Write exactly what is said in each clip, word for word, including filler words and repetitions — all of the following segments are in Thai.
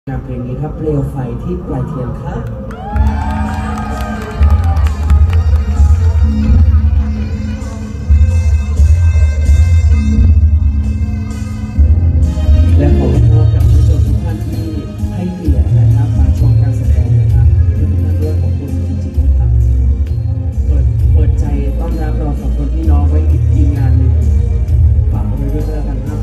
งานเพลงนี้ครับเปลวไฟที่ปลายเทียนครับและขอขอบกับผู้ชมทุกท่านที่ให้เกียรตินะครับมาชมการแสดงนะครับทุกท่านด้วยขอบคุณจริงๆนะครับเปิดเปิดใจต้อนรับเราสองคนพี่น้องไว้อีกทีมงานหนึ่งฝากไว้ด้วยกันครับ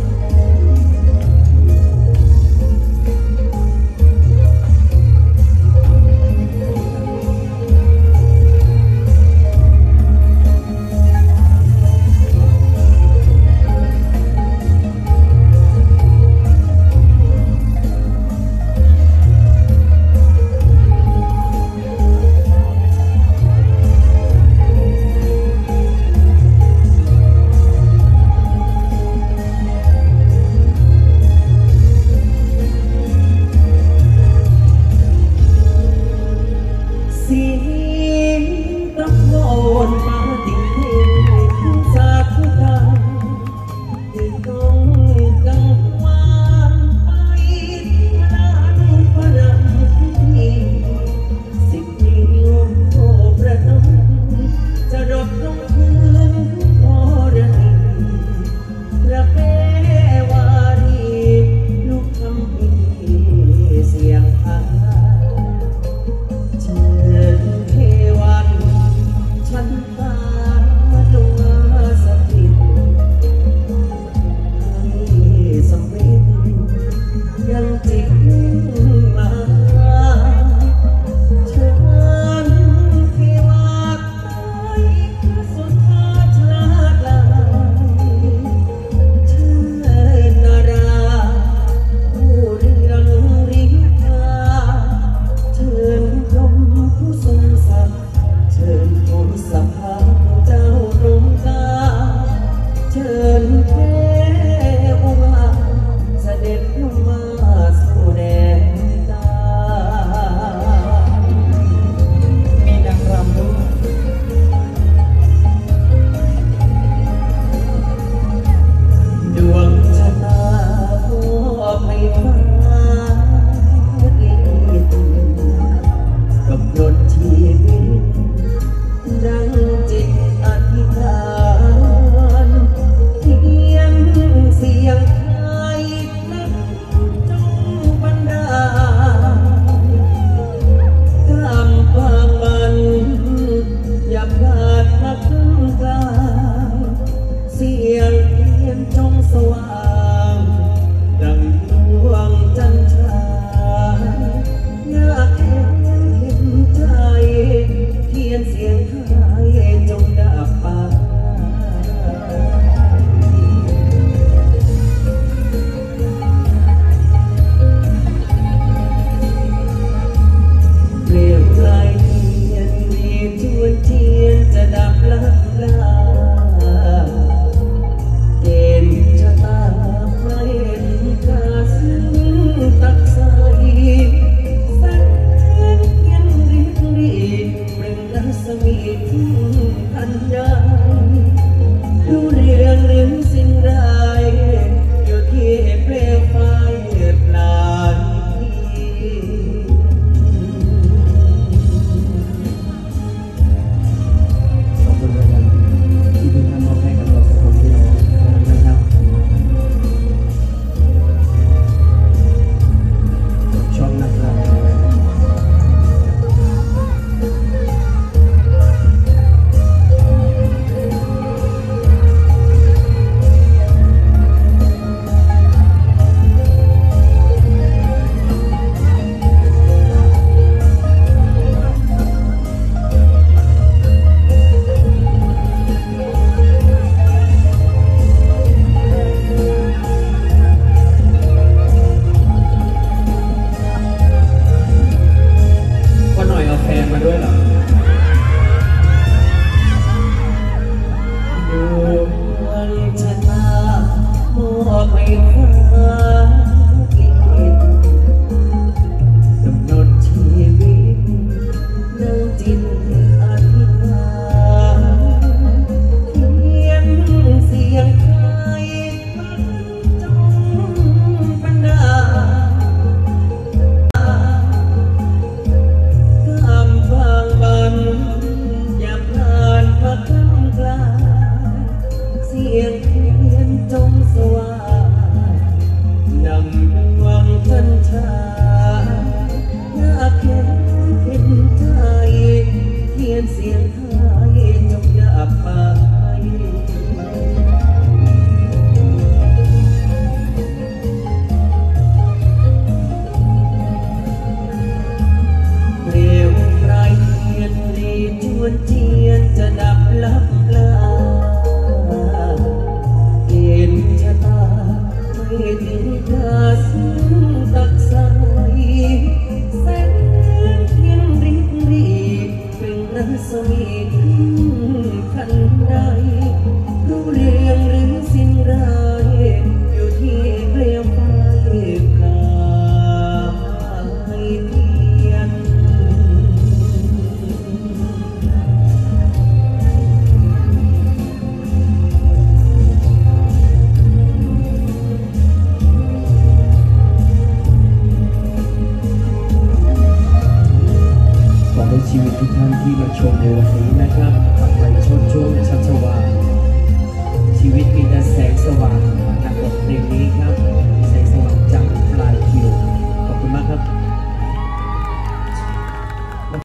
ชีวิตทุกท่านที่มาชมในวันนี้นะครับขับไปชดช่วงชัชวาลชีวิตมีแต่แสงสว่างนักบทเพลงนี้ครับแสงสว่างจากปลายคิวขอบคุณมากครับ